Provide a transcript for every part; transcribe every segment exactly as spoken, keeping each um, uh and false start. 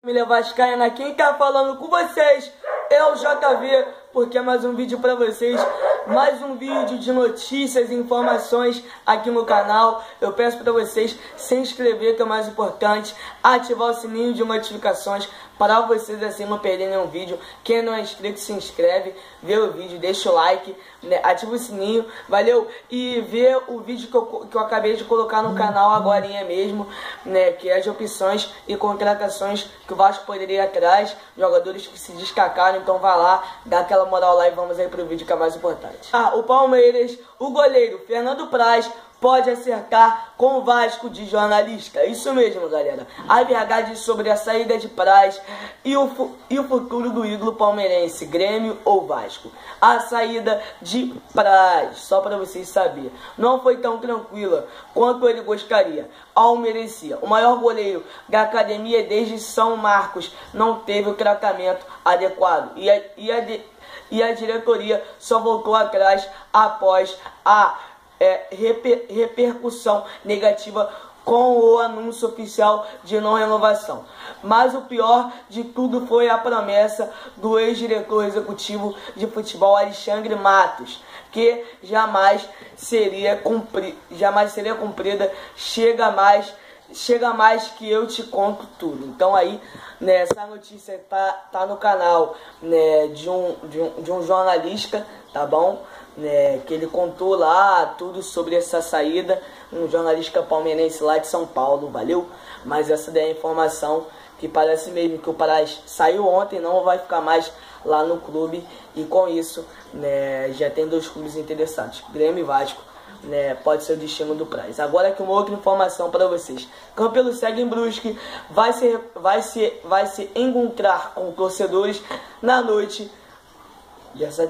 Família Vascaína, quem tá falando com vocês é o J V, porque é mais um vídeo pra vocês, mais um vídeo de notícias e informações aqui no canal. Eu peço pra vocês se inscrever, que é o mais importante, ativar o sininho de notificações para vocês assim não perderem um vídeo. Quem não é inscrito, se inscreve, vê o vídeo, deixa o like, né? Ativa o sininho, valeu? E vê o vídeo que eu, que eu acabei de colocar no canal agorinha mesmo, né? Que é de opções e contratações que o Vasco poderia ir atrás, jogadores que se destacaram. Então vai lá, dá aquela moral lá e vamos aí pro vídeo que é mais importante. Ah, o Palmeiras, o goleiro Fernando Praz pode acertar com o Vasco de jornalista. Isso mesmo, galera. A verdade sobre a saída de Praz e o, e o futuro do ídolo palmeirense, Grêmio ou Vasco. A saída de Praz, só para vocês saberem, não foi tão tranquila quanto ele gostaria, ao merecia. O maior goleiro da academia desde São Marcos não teve o tratamento adequado. E a, e a, e a diretoria só voltou atrás após a É, reper, repercussão negativa com o anúncio oficial de não renovação. Mas o pior de tudo foi a promessa do ex-diretor executivo de futebol Alexandre Matos, que jamais seria, cumpri, jamais seria cumprida. Chega mais, chega mais que eu te conto tudo. Então aí, né, essa notícia tá, tá no canal, né, de, um, de, um, de um jornalista, tá bom? Né, que ele contou lá tudo sobre essa saída, um jornalista palmeirense lá de São Paulo, valeu? Mas essa daí é a informação que parece mesmo que o Praz saiu ontem, não vai ficar mais lá no clube, e com isso, né, já tem dois clubes interessados, Grêmio e Vasco, né, pode ser o destino do Praz. Agora aqui uma outra informação para vocês. Campelo segue em Brusque, vai se, vai, se, vai se encontrar com torcedores na noite dessa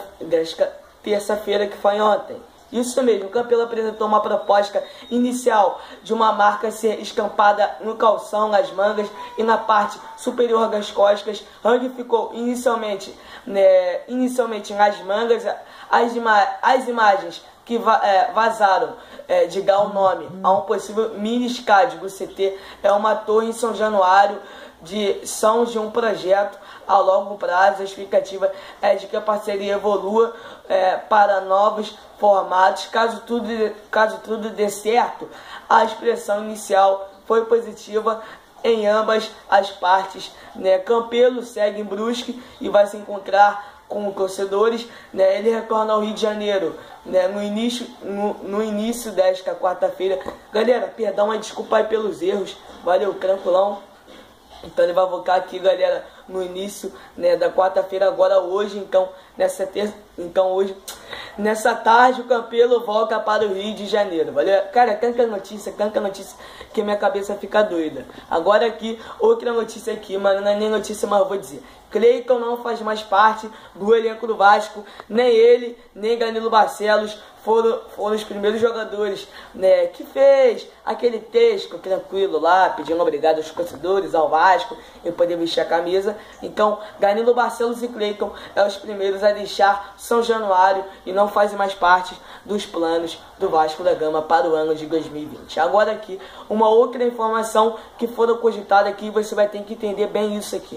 terça terça-feira que foi ontem. Isso mesmo, o Campelo apresentou uma proposta inicial de uma marca ser estampada no calção, nas mangas e na parte superior das costas, onde ficou inicialmente, né, inicialmente nas mangas. As, ima as imagens que va é, vazaram é, de dar o nome a um possível mini estádio do C T é uma torre em São Januário, de são de um projeto a longo prazo. A expectativa é de que a parceria evolua é, para novos formatos. Caso tudo, caso tudo dê certo, a expressão inicial foi positiva em ambas as partes, né? Campelo segue em Brusque e vai se encontrar com torcedores, né? Ele retorna ao Rio de Janeiro, né, no início, no, no início desta quarta-feira. Galera, perdão, mas desculpa aí pelos erros, valeu, tranquilão. Então ele vai voltar aqui, galera, no início, né, da quarta-feira, agora hoje, então, nessa terça, então hoje, nessa tarde, o Campelo volta para o Rio de Janeiro, valeu? Cara, tanta notícia, tanta notícia, que minha cabeça fica doida. Agora aqui, outra notícia aqui, mano, não é nem notícia, mas eu vou dizer. Cleiton não faz mais parte do elenco do Vasco, nem ele, nem Danilo Barcelos foram, foram os primeiros jogadores, né, que fez aquele texto tranquilo lá, pedindo obrigado aos torcedores, ao Vasco, e poder vestir a camisa. Então, Danilo Barcelos e Cleiton são os primeiros a deixar São Januário e não fazem mais parte dos planos do Vasco da Gama para o ano de dois mil e vinte. Agora aqui, uma outra informação que foram cogitada aqui, você vai ter que entender bem isso aqui.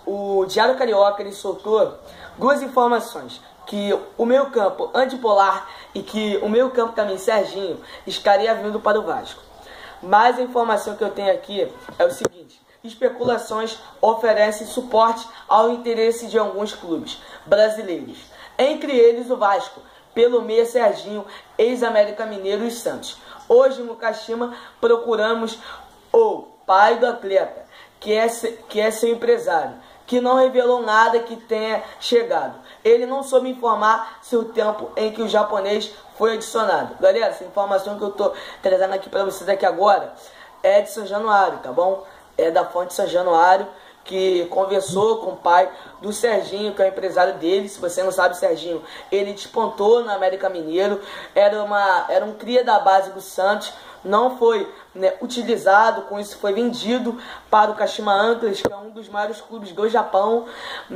O Diário Carioca, ele soltou duas informações, que o meio campo antipolar e que o meio campo também, Serginho, estaria vindo para o Vasco. Mas a informação que eu tenho aqui é o seguinte: especulações oferecem suporte ao interesse de alguns clubes brasileiros, entre eles o Vasco, pelo meia Serginho, ex-América Mineiro e Santos. Hoje no Kashima procuramos o pai do atleta, que é, que é seu empresário, que não revelou nada que tenha chegado. Ele não soube informar se o tempo em que o japonês foi adicionado. Galera, essa informação que eu tô trazendo aqui para vocês aqui agora é de São Januário, tá bom? É da fonte São Januário, que conversou com o pai do Serginho, que é o empresário dele. Se você não sabe, Serginho, ele despontou na América Mineiro, era, uma, era um cria da base do Santos, não foi, né, utilizado, com isso foi vendido para o Kashima Antlers, que é um dos maiores clubes do Japão,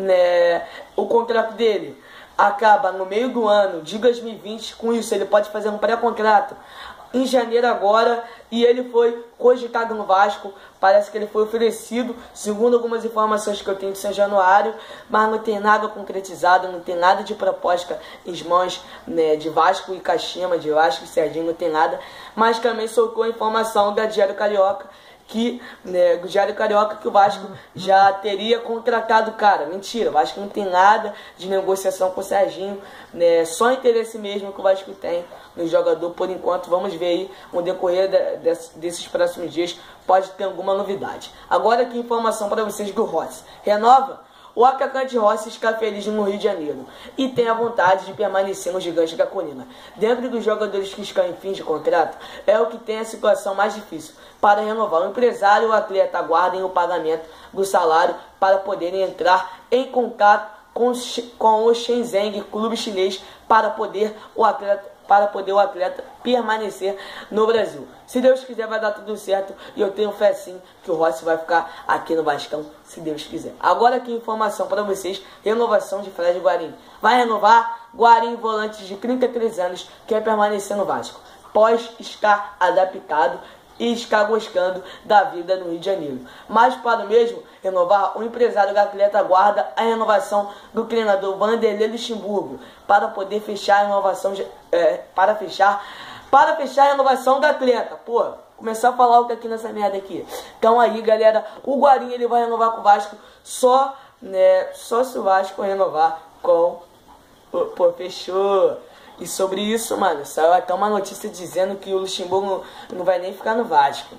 né. O contrato dele acaba no meio do ano de dois mil e vinte, com isso ele pode fazer um pré-contrato em janeiro agora e ele foi cogitado no Vasco. Parece que ele foi oferecido, segundo algumas informações que eu tenho de São Januário, mas não tem nada concretizado, não tem nada de proposta em mãos, né, de Vasco e Kashima, de Vasco e Serginho, não tem nada. Mas também soltou a informação da Diário Carioca, que, né, do Diário Carioca, que o Vasco já teria contratado o cara. Mentira, o Vasco não tem nada de negociação com o Serginho, né, só interesse mesmo que o Vasco tem no jogador por enquanto. Vamos ver aí no decorrer de, de, desses próximos dias, pode ter alguma novidade. Agora aqui informação para vocês do Rossi. Renova? O atacante Rossi está feliz no Rio de Janeiro e tem a vontade de permanecer no Gigante da Colina. Dentro dos jogadores que estão em fim de contrato, é o que tem a situação mais difícil para renovar. O empresário e o atleta aguardem o pagamento do salário para poderem entrar em contato com, com o Shenzhen, clube chinês, para poder o atleta para poder o atleta permanecer no Brasil. Se Deus quiser, vai dar tudo certo. E eu tenho fé sim que o Rossi vai ficar aqui no Vascão, se Deus quiser. Agora aqui informação para vocês. Renovação de Fred Guarim. Vai renovar? Guarim, volante de trinta e três anos, quer permanecer no Vasco. Pós estar adaptado e está gostando da vida no Rio de Janeiro. Mas para o mesmo renovar, o empresário do atleta aguarda a renovação do treinador Vanderlei Luxemburgo para poder fechar a renovação de, é, para fechar para fechar a renovação do atleta. Pô, começar a falar o que aqui nessa merda aqui. Então aí, galera, o Guarim ele vai renovar com o Vasco só, né, só se o Vasco renovar com o, pô, fechou. E sobre isso, mano, saiu até uma notícia dizendo que o Luxemburgo não, não vai nem ficar no Vasco.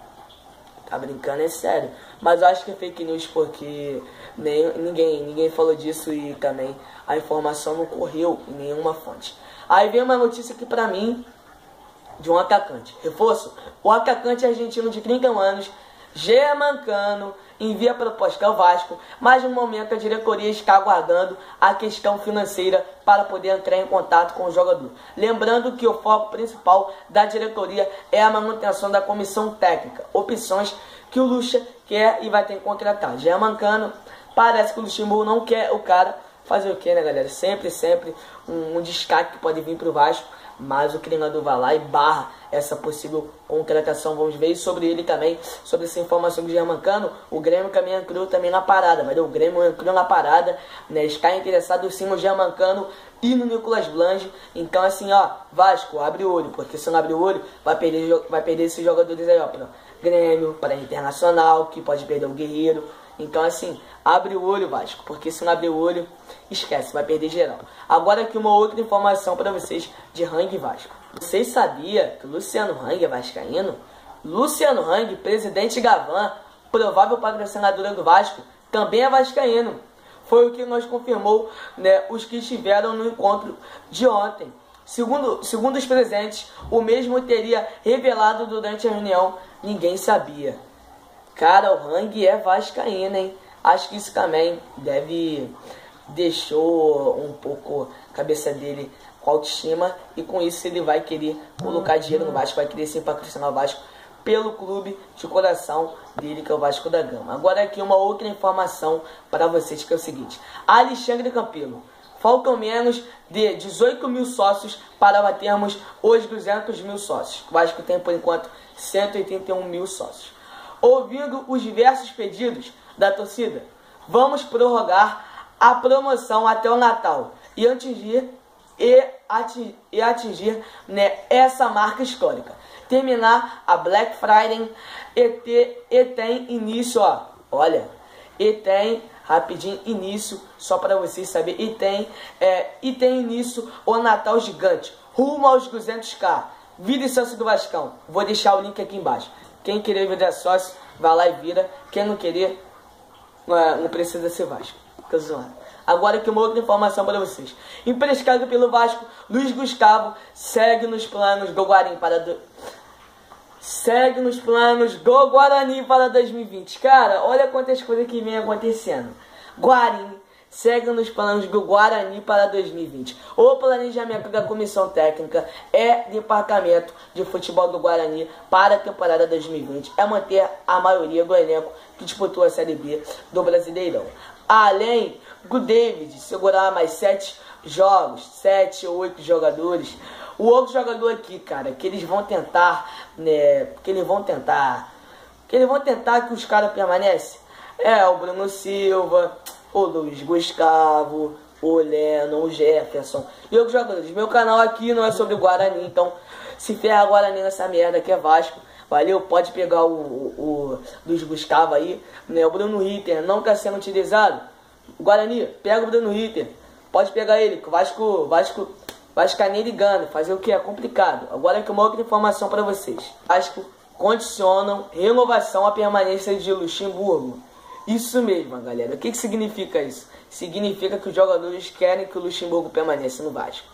Tá brincando, é sério. Mas eu acho que é fake news porque nem, ninguém, ninguém falou disso e também a informação não correu em nenhuma fonte. Aí vem uma notícia aqui pra mim de um atacante. Reforço, o atacante argentino de trinta anos, Germancano, envia proposta ao Vasco, mas no momento a diretoria está aguardando a questão financeira para poder entrar em contato com o jogador. Lembrando que o foco principal da diretoria é a manutenção da comissão técnica, opções que o Lucha quer e vai ter que contratar. Germancano, parece que o Luxemburgo não quer o cara. Fazer o que, né, galera? Sempre, sempre um, um destaque que pode vir para o Vasco, mas o treinador vai lá e barra essa possível contratação. Vamos ver sobre ele também, sobre essa informação do Germancano. O Grêmio também entrou também na parada, mas o Grêmio entrou na parada, né? Está interessado sim no Germancano e no Nicolas Blange. Então assim, ó, Vasco, abre o olho, porque se não abrir o olho, vai perder, vai perder esses jogadores aí, ó, para Grêmio, para Internacional, que pode perder o Guerreiro. Então assim, abre o olho, Vasco, porque se não abrir o olho, esquece, vai perder geral. Agora aqui uma outra informação para vocês de Hang Vasco. Vocês sabiam que Luciano Hang é vascaíno? Luciano Hang, presidente Gavan, provável patrocinadora do Vasco, também é vascaíno. Foi o que nós confirmou, né, os que estiveram no encontro de ontem. Segundo, segundo os presentes, o mesmo teria revelado durante a reunião, ninguém sabia. Cara, o Hang é vascaíno, hein? Acho que isso também deve... deixou um pouco a cabeça dele com autoestima, e com isso ele vai querer colocar dinheiro no Vasco, vai querer sim patrocinar o Vasco pelo clube de coração dele, que é o Vasco da Gama. Agora aqui uma outra informação para vocês, que é o seguinte: Alexandre Campelo, faltam menos de dezoito mil sócios para batermos os duzentos mil sócios. O Vasco tem por enquanto cento e oitenta e um mil sócios. Ouvindo os diversos pedidos da torcida, vamos prorrogar a promoção até o Natal e atingir, e atingir, e atingir né, essa marca histórica. Terminar a Black Friday e, ter, e tem início, ó, olha, e tem, rapidinho, início, só para vocês saberem, e tem, é, e tem início o Natal Gigante, rumo aos duzentos k. Vire sócio do Vascão, vou deixar o link aqui embaixo. Quem querer virar sócio, vai lá e vira. Quem não querer, não precisa ser Vasco. Fica zoando. Agora aqui uma outra informação para vocês. Emprestado pelo Vasco, Luiz Gustavo segue nos planos do Guarani para do... segue nos planos do Guarani para dois mil e vinte. Cara, olha quantas coisas que vem acontecendo. Guarani segue nos planos do Guarani para dois mil e vinte. O planejamento da comissão técnica é departamento de futebol do Guarani para a temporada dois mil e vinte. É manter a maioria do elenco que disputou a Série B do Brasileirão. Além do David segurar mais sete jogos, sete ou oito jogadores, O outro jogador aqui, cara, que eles vão tentar, né, que eles vão tentar, que eles vão tentar que os caras permanecem, é o Bruno Silva, o Luiz Gustavo, o Leno, o Jefferson e outros jogadores. Meu canal aqui não é sobre o Guarani, então se ferra Guarani nessa merda que é Vasco. Valeu? Pode pegar o, o, o Luiz Gustavo aí, né? O Bruno Ritter não está sendo utilizado. Guarani, pega o Bruno Ritter. Pode pegar ele, que o Vasco, Vasco, Vasco é nem ligando. Fazer o que? É complicado. Agora que uma outra informação para vocês. Vasco condicionam renovação à permanência de Luxemburgo. Isso mesmo, galera. O que, que significa isso? Significa que os jogadores querem que o Luxemburgo permaneça no Vasco.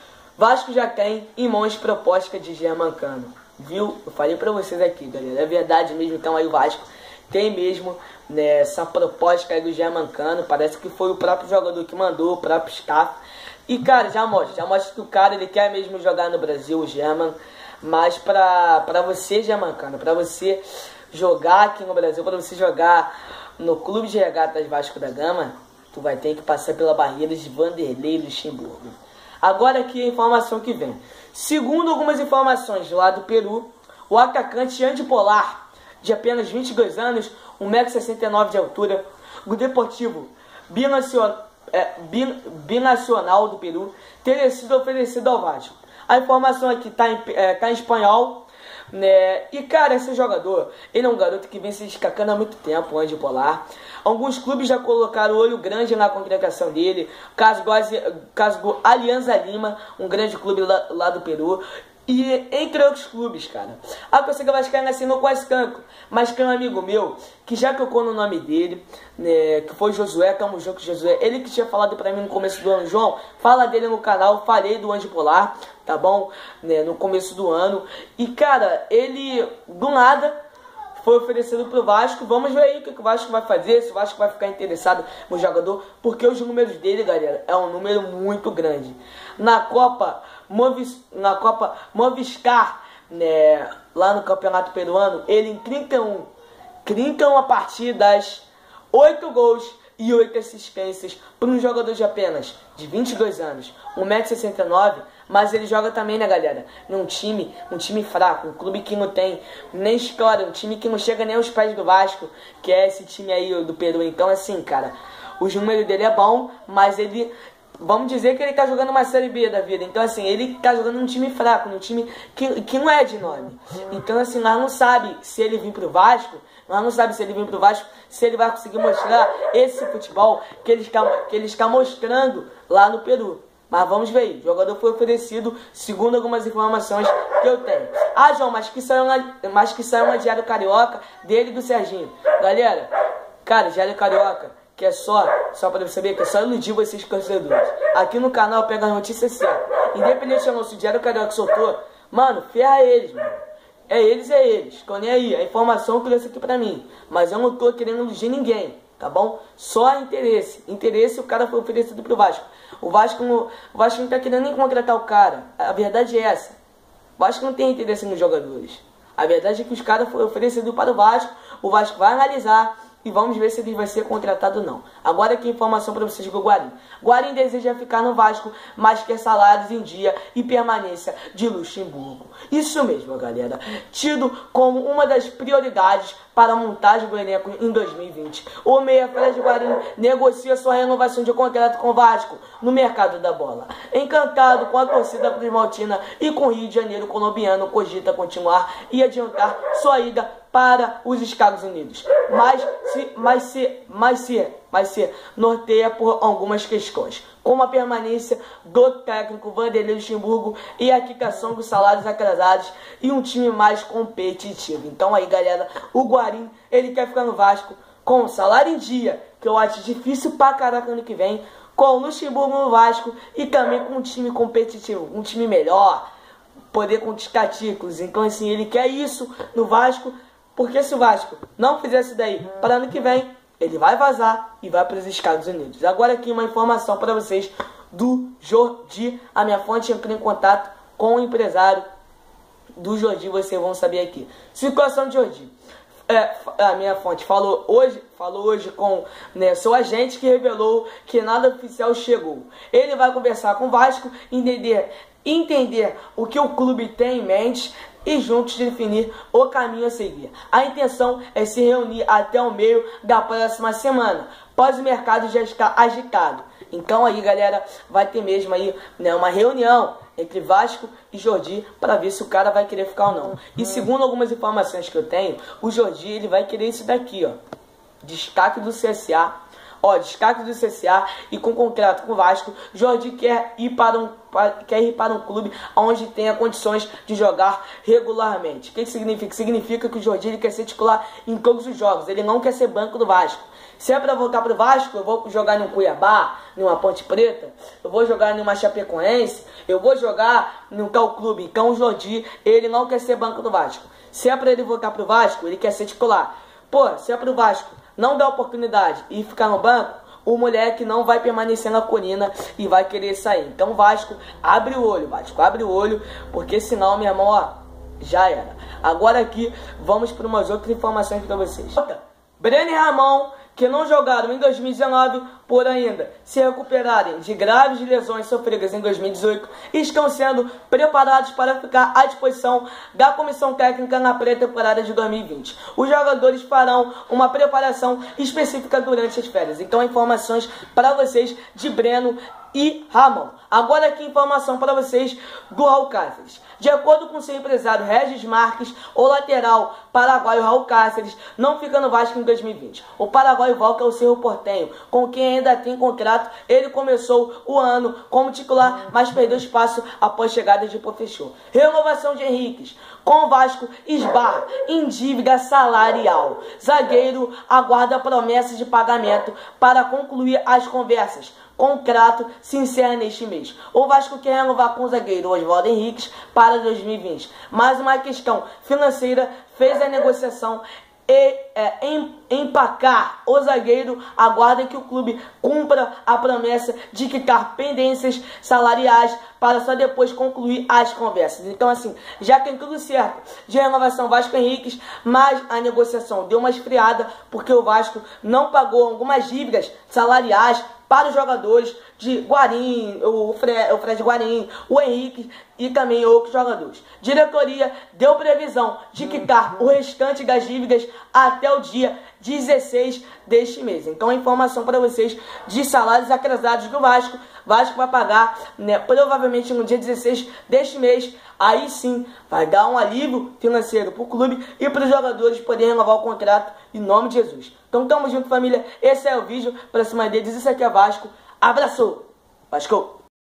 Vasco já tem em mãos proposta de Germancano. Viu? Eu falei pra vocês aqui, galera. É verdade mesmo. Então aí o Vasco tem mesmo, né, essa proposta aí do Germancano. Parece que foi o próprio jogador que mandou, o próprio staff. E, cara, já mostra. Já mostra que o cara, ele quer mesmo jogar no Brasil, o German. Mas pra, pra você, Germancano, pra você jogar aqui no Brasil, pra você jogar no Clube de Regatas Vasco da Gama, tu vai ter que passar pela barreira de Vanderlei Luxemburgo. Agora aqui a informação que vem. Segundo algumas informações lá do Peru, o atacante Andy Polar, de apenas vinte e dois anos, um metro e sessenta e nove de altura, do Deportivo Binacional, é, Binacional do Peru, teria sido oferecido ao Vasco. A informação aqui está em, é, tá em espanhol, né? E, cara, esse jogador, ele é um garoto que vem se destacando há muito tempo, o Andy Polar. Alguns clubes já colocaram o olho grande na contratação dele, caso do, caso do Alianza Lima, um grande clube lá, lá do Peru. E entre outros clubes, cara. A torcida vascaína assinou com a Escanco, mas que é um amigo meu, que já tocou no nome dele, né, que foi Josué, Tamo Junto Josué. Ele que tinha falado pra mim no começo do ano, João, fala dele no canal, falei do Andy Polar, tá bom? Né, no começo do ano. E, cara, ele, do nada, foi oferecido pro Vasco. Vamos ver aí o que o Vasco vai fazer, se o Vasco vai ficar interessado no jogador, porque os números dele, galera, é um número muito grande. Na Copa Movis, na Copa Movistar, né, lá no Campeonato Peruano, ele em trinta e um, trinta e uma partidas, oito gols e oito assistências para um jogador de apenas de vinte e dois anos, um metro e sessenta e nove, mas ele joga também, né, galera, num time, um time fraco, um clube que não tem nem história, um time que não chega nem aos pés do Vasco, que é esse time aí do Peru. Então, assim, cara, os números dele é bom, mas ele, vamos dizer que ele tá jogando uma Série B da vida. Então, assim, ele tá jogando num time fraco, num time que, que não é de nome. Então, assim, nós não sabe se ele vir pro Vasco, nós não sabe se ele vir pro Vasco, se ele vai conseguir mostrar esse futebol que ele está, que ele está mostrando lá no Peru. Mas vamos ver aí. O jogador foi oferecido, segundo algumas informações que eu tenho. Ah, João, mas que saiu uma, mas que saiu uma Diário Carioca dele e do Serginho. Galera, cara, Diário Carioca, que é só, só para você saber, que é só iludir vocês torcedores. Aqui no canal pega a notícia certa. Independente se o Diário Carioca soltou, mano, ferra eles, mano. É eles, é eles. Tô nem aí. A informação que trouxe aqui pra mim. Mas eu não tô querendo iludir ninguém, tá bom? Só interesse. Interesse, o cara foi oferecido pro Vasco. O Vasco não, o Vasco não tá querendo nem contratar o cara. A verdade é essa. O Vasco não tem interesse nos jogadores. A verdade é que os caras foram oferecidos para o Vasco. O Vasco vai analisar e vamos ver se ele vai ser contratado ou não. Agora aqui informação para vocês do Guarim. Guarim deseja ficar no Vasco, mas quer salários em dia e permanência de Luxemburgo. Isso mesmo, galera. Tido como uma das prioridades para a montagem do elenco em dois mil e vinte. O meia Fred Guarim negocia sua renovação de contrato com o Vasco no mercado da bola. Encantado com a torcida cruzmaltina e com o Rio de Janeiro, o colombiano cogita continuar e adiantar sua ida para os Estados Unidos. Mas se, mas se, mas se, mas se norteia por algumas questões, como a permanência do técnico Vanderlei Luxemburgo e a quicação dos salários atrasados e um time mais competitivo. Então aí, galera, o Guarim, ele quer ficar no Vasco com salário em dia, que eu acho difícil pra caraca ano que vem, com o Luxemburgo no Vasco e também com um time competitivo, um time melhor, poder conquistar títulos. Então assim, ele quer isso no Vasco, porque se o Vasco não fizer isso daí para ano que vem, ele vai vazar e vai para os Estados Unidos. Agora aqui uma informação para vocês do Jordi. A minha fonte entrou em contato com o empresário do Jordi, vocês vão saber aqui. Situação de Jordi. é, a minha fonte falou hoje, falou hoje com, né, seu agente, que revelou que nada oficial chegou. Ele vai conversar com o Vasco, entender, entender o que o clube tem em mente e juntos definir o caminho a seguir. A intenção é se reunir até o meio da próxima semana, pós o mercado já estar agitado. Então aí, galera, vai ter mesmo aí, né, uma reunião entre Vasco e Jordi para ver se o cara vai querer ficar ou não. E segundo algumas informações que eu tenho, o Jordi, ele vai querer isso daqui, ó. Destaque do C S A. Ó, destaque do C S A e com contrato com o Vasco, Jordi quer ir para um, para, quer ir para um clube onde tenha condições de jogar regularmente. O que, que significa? Significa que o Jordi, ele quer ser titular em todos os jogos. Ele não quer ser banco do Vasco. Se é para voltar para o Vasco, eu vou jogar no Cuiabá, numa Ponte Preta, eu vou jogar numa Chapecoense, eu vou jogar no tal clube. Então o Jordi, ele não quer ser banco do Vasco. Se é para ele voltar para o Vasco, ele quer ser titular. Pô, se é para o Vasco não dar oportunidade e ficar no banco, o moleque não vai permanecer na colina e vai querer sair. Então Vasco, abre o olho, Vasco, abre o olho, porque senão, meu irmão, ó, já era. Agora aqui, vamos para umas outras informações para vocês. Breno e Ramon, que não jogaram em dois mil e dezenove, por ainda se recuperarem de graves lesões sofridas em dois mil e dezoito, estão sendo preparados para ficar à disposição da comissão técnica na pré-temporada de dois mil e vinte. Os jogadores farão uma preparação específica durante as férias. Então, informações para vocês de Breno e Ramon. Agora aqui informação para vocês do Raul Cáceres. De acordo com seu empresário Regis Marques, o lateral paraguaio Raul Cáceres não fica no Vasco em dois mil e vinte. O paraguaio volta ao Cerro Porteño, com quem ainda tem contrato. Ele começou o ano como titular, mas perdeu espaço após chegada de professor. Renovação de Henriques. Com o Vasco, esbarra em dívida salarial. Zagueiro aguarda promessas de pagamento para concluir as conversas. Contrato se encerra neste mês. O Vasco quer renovar com o zagueiro Oswaldo Henriques para dois mil e vinte. Mas uma questão financeira fez a negociação e é, em, empacar. O zagueiro aguarda que o clube cumpra a promessa de quitar pendências salariais para só depois concluir as conversas. Então, assim, já tem tudo certo de renovação Vasco Henriques, mas a negociação deu uma esfriada porque o Vasco não pagou algumas dívidas salariais para os jogadores de Guarim, o Fred, o Fred Guarim, o Henrique e também outros jogadores. Diretoria deu previsão de quitar o restante das dívidas até o dia dezesseis deste mês. Então, a informação para vocês de salários atrasados do Vasco. Vasco vai pagar, né, provavelmente no dia dezesseis deste mês. Aí sim vai dar um alívio financeiro para o clube e para os jogadores poderem renovar o contrato em nome de Jesus. Então tamo junto, família. Esse é o vídeo. Pra cima deles, isso aqui é Vasco. Abraço! Vasco!